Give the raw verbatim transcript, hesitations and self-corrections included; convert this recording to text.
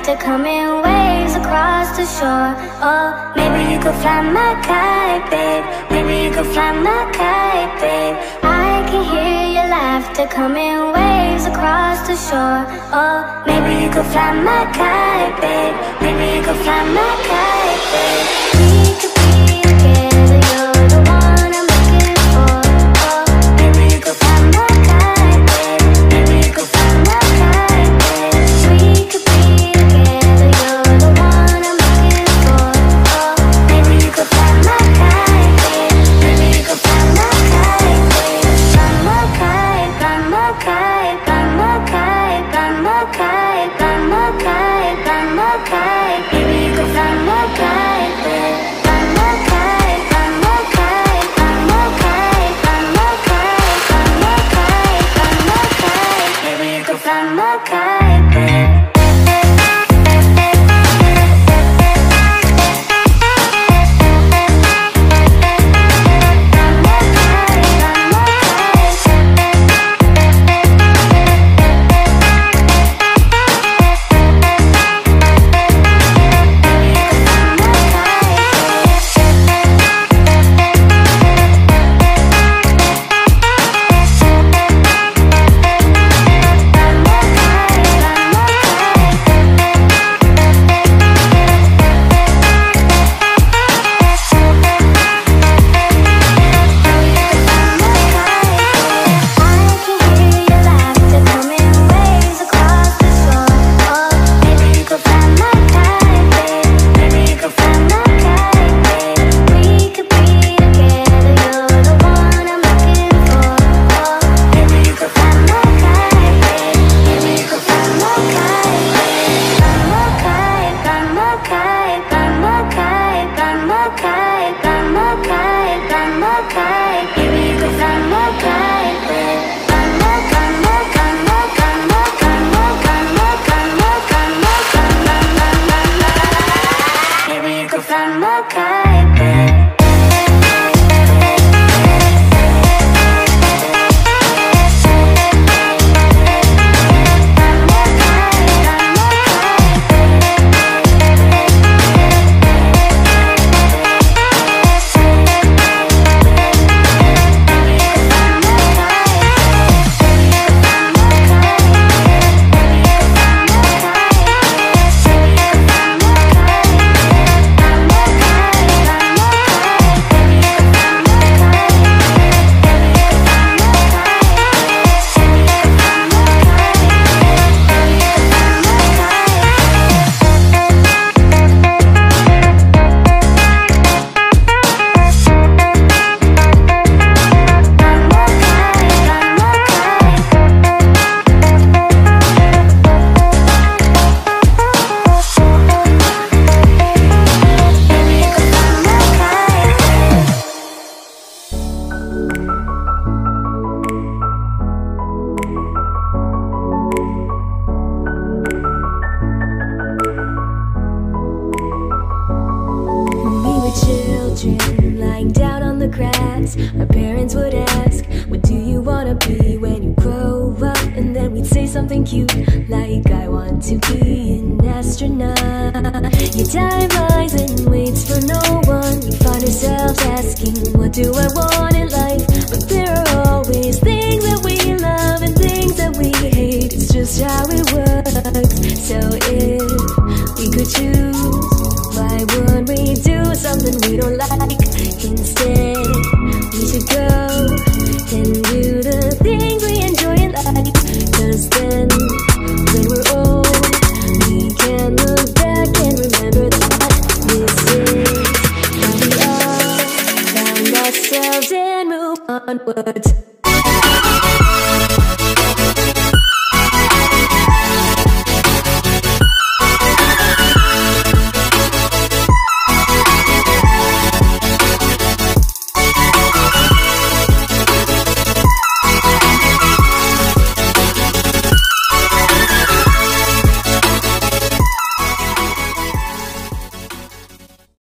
laughter come in waves across the shore. Oh, maybe you could fly my kite, babe. Maybe you could fly my kite, babe. I can hear your laughter come in waves across the shore. Oh, maybe you could fly my kite, babe. Maybe you could fly my kite, babe. We could be together, you're the one I'm looking for. Oh, maybe you could fly my kite, babe. Maybe you could fly my kite, babe. We could be together, you're the one I'm looking for. Oh, maybe you could fly my kite, babe. Maybe you could fly my kite, babe. Fly my kite, fly my kite, fly my kite, fly my kite, fly my kite, fly my kite. Maybe you could fly my kite, babe. Fly my kite, fly my kite, fly my kite, fly my kite, fly my kite, fly my kite. Maybe you could fly my kite, babe. Our parents would ask, what do you wanna be when you grow up? And then we'd say something cute, like I want to be an astronaut. Your time lies and waits for no one. You find yourself asking, what do I want in life?